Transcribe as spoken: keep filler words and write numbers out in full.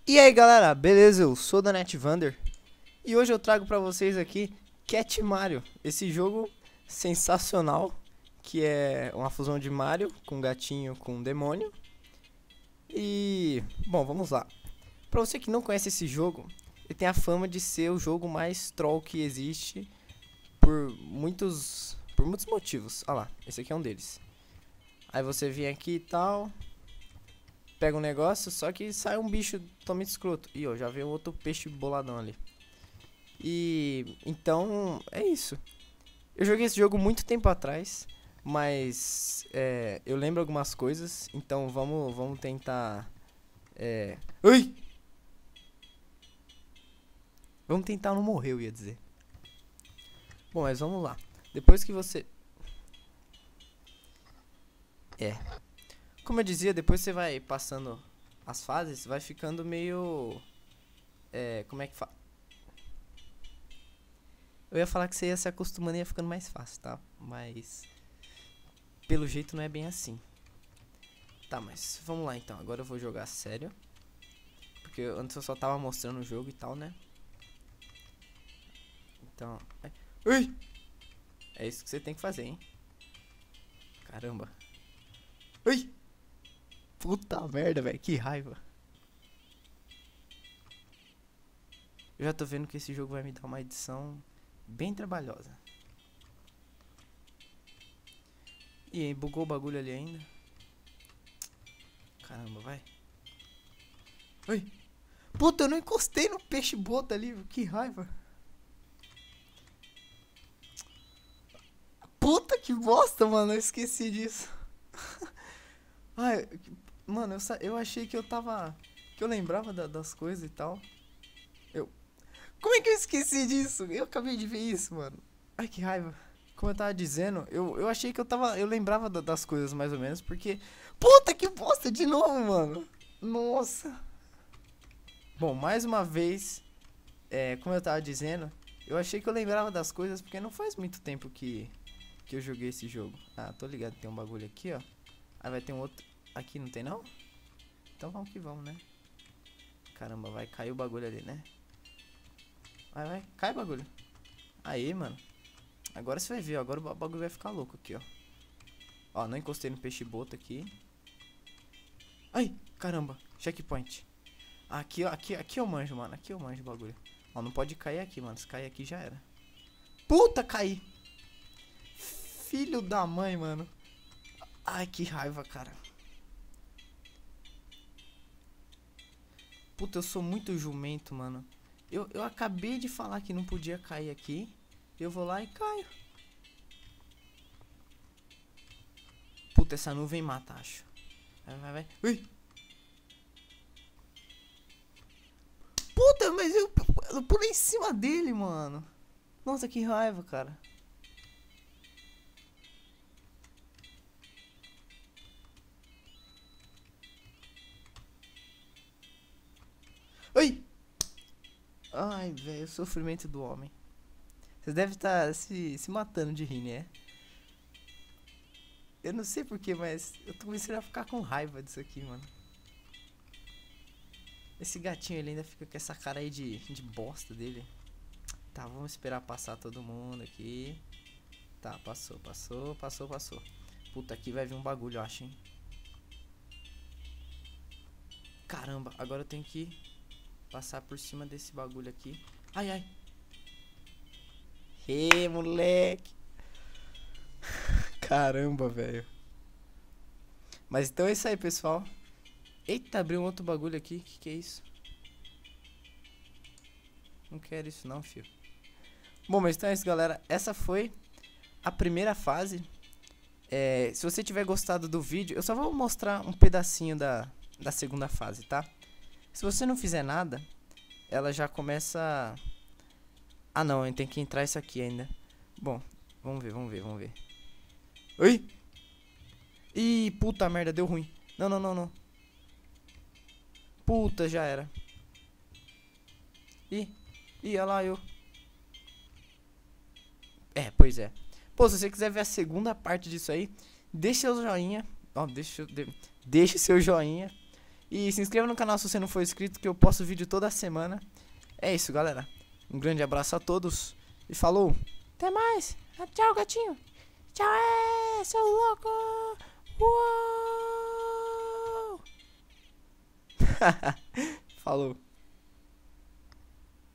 E aí galera, beleza? Eu sou da Netvander e hoje eu trago pra vocês aqui Cat Mario, esse jogo sensacional que é uma fusão de Mario com gatinho com demônio. E, bom, vamos lá. Pra você que não conhece esse jogo, ele tem a fama de ser o jogo mais troll que existe por muitos, por muitos motivos. Olha lá, esse aqui é um deles. Aí você vem aqui e tal, pega um negócio, só que sai um bicho totalmente escroto. Ih, ó, já veio outro peixe boladão ali. E então é isso. Eu joguei esse jogo muito tempo atrás, mas é, eu lembro algumas coisas. Então vamos, vamos tentar. É... Ui! Vamos tentar não morrer, eu ia dizer. Bom, mas vamos lá. Depois que você. É. Como eu dizia, depois você vai passando as fases, vai ficando meio. É. Como é que fala? Eu ia falar que você ia se acostumando e ia ficando mais fácil, tá? Mas pelo jeito não é bem assim. Tá, mas vamos lá então. Agora eu vou jogar sério. Porque antes eu só tava mostrando o jogo e tal, né? Então... Ui! É isso que você tem que fazer, hein? Caramba. Ui! Puta merda, velho. Que raiva. Eu já tô vendo que esse jogo vai me dar uma edição bem trabalhosa. E aí, bugou o bagulho ali ainda. Caramba, vai. Ui! Puta, eu não encostei no peixe bota ali, que raiva. Puta que bosta, mano, eu esqueci disso. Ai, mano, eu, eu achei que eu tava... Que eu lembrava da, das coisas e tal. Eu... Como é que eu esqueci disso? Eu acabei de ver isso, mano. Ai, que raiva. Como eu tava dizendo, eu, eu achei que eu tava... Eu lembrava da, das coisas mais ou menos, porque... Puta que bosta de novo, mano. Nossa. Bom, mais uma vez, é, como eu tava dizendo, eu achei que eu lembrava das coisas porque não faz muito tempo que, que eu joguei esse jogo. Ah, tô ligado, tem um bagulho aqui, ó. Aí vai ter um outro... Aqui não tem não? Então vamos que vamos, né? Caramba, vai cair o bagulho ali, né? Vai, vai, cai o bagulho. Aí, mano. Agora você vai ver, ó. Agora o bagulho vai ficar louco aqui, ó. Ó, não encostei no peixe bota aqui. Ai, caramba, checkpoint. Aqui, ó, aqui, aqui eu manjo, mano. Aqui eu manjo o bagulho. Ó, não pode cair aqui, mano. Se cair aqui já era. Puta, caí. Filho da mãe, mano. Ai, que raiva, cara. Puta, eu sou muito jumento, mano. Eu, eu acabei de falar que não podia cair aqui. Eu vou lá e caio. Puta, essa nuvem mata, acho. Vai, vai, vai. Ui. Puta, mas eu, eu pulei em cima dele, mano. Nossa, que raiva, cara. Ui. Ai, velho, o sofrimento do homem. Vocês devem estar se, se matando de rir, né? Eu não sei porquê, mas eu tô começando a ficar com raiva disso aqui, mano. Esse gatinho ele ainda fica com essa cara aí de, de bosta dele. Tá, vamos esperar passar todo mundo aqui. Tá, passou, passou, passou, passou. Puta, aqui vai vir um bagulho, eu acho, hein? Caramba, agora eu tenho que passar por cima desse bagulho aqui. Ai, ai. Ê, moleque. Caramba, velho. Mas então é isso aí, pessoal. Eita, abriu um outro bagulho aqui. Que que é isso? Não quero isso não, filho. Bom, mas então é isso, galera. Essa foi a primeira fase. É, se você tiver gostado do vídeo, eu só vou mostrar um pedacinho da, da segunda fase, tá? Se você não fizer nada, ela já começa... Ah, não, tem que entrar isso aqui ainda. Bom, vamos ver, vamos ver, vamos ver. Oi! Ih, puta merda, deu ruim. Não, não, não, não. Puta, já era. Ih, ih, olha lá eu. É, pois é. Pô, se você quiser ver a segunda parte disso aí, deixa seu joinha. Ó, deixa, de, deixa seu joinha. E se inscreva no canal se você não for inscrito, que eu posto vídeo toda semana. É isso, galera. Um grande abraço a todos e falou. Até mais. Tchau, gatinho. Tchau, é, seu louco. Uou. Falou.